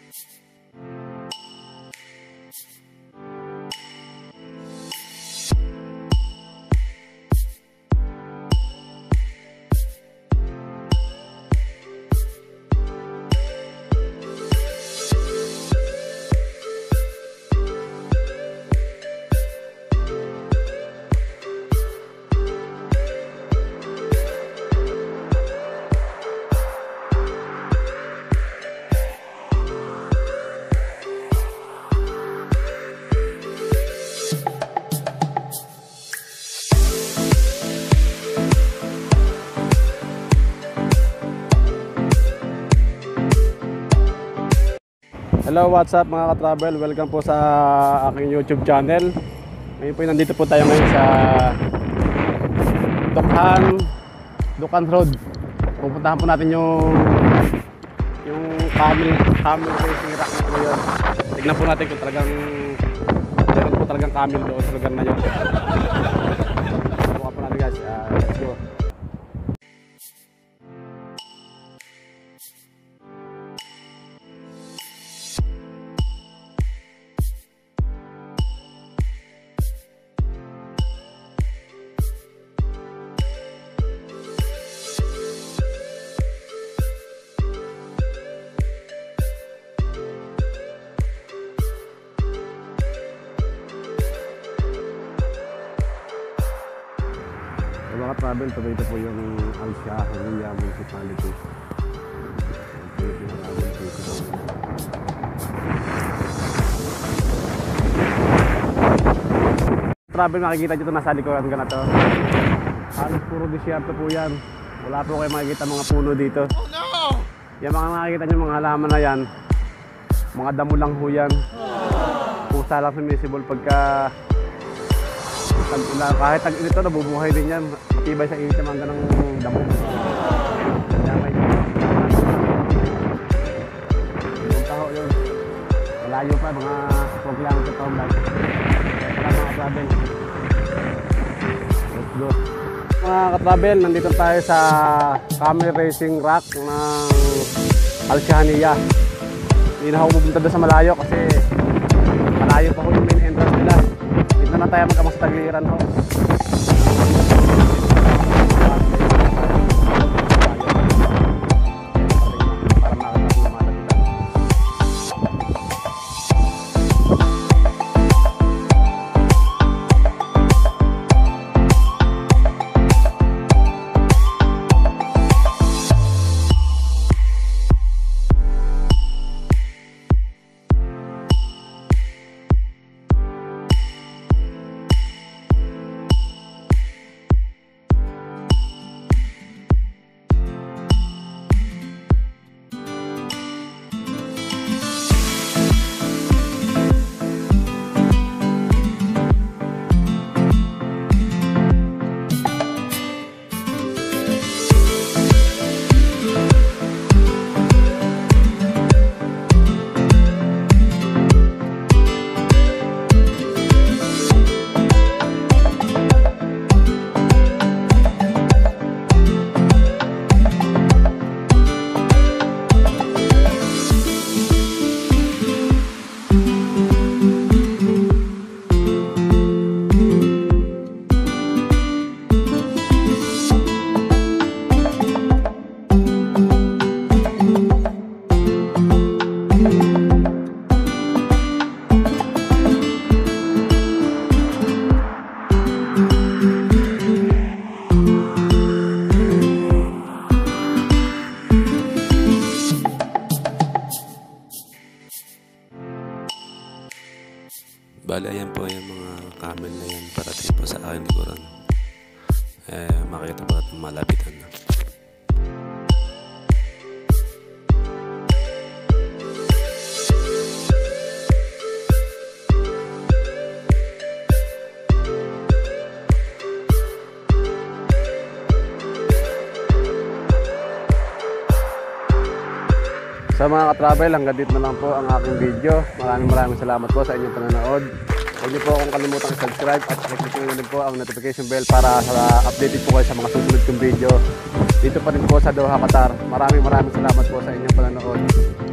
Hello, what's up mga ka-travel? Welcome po sa aking YouTube channel. Ngayon po nandito po tayo ngayon sa Dukan Road. Pupuntahan po natin yung camel racing rack na po yun. Tignan po natin kung meron po talagang camel doon sa lugar na yun. Subukan po natin guys. Let's go. Mga travel, tuloy ito po yung Al-Shahriya Municipality. Travel, makikita nyo ito nasa likuran ka na to. Halos puro disyerto po yan. Wala po kayo makikita mga puno dito. Oh no! Yung mga makikita nyo mga halaman na yan, mga damo lang ho yan. Pusa lang sumisibol pagka kahit tag-init ito, nabubuhay din yan. Matibay sa init naman ng damo. Kaya may yung taho yun. Malayo pa, mga 4 kilometer pa lang. Kaya pala mga travel. Let's go. Mga ka-travel, nandito tayo sa camel racing rack ng Al-Shahriya. Hindi na ako pupunta doon sa malayo kasi malayo pa ko yung main entrance nila. Dito na tayo magkamang sa tagliran ho. Bali, ayan po yung mga camel na yan parating po sa aking likuran. Makikita po natin malapitan na. Sa mga ka-travel, hanggang dito na lang po ang aking video. Maraming salamat po sa inyong panonood. Huwag niyo po akong kalimutang i-subscribe at i-click nyo po ang notification bell para updated po kayo sa mga susunod kong video. Dito pa rin po sa Doha, Qatar. Maraming salamat po sa inyong panonood.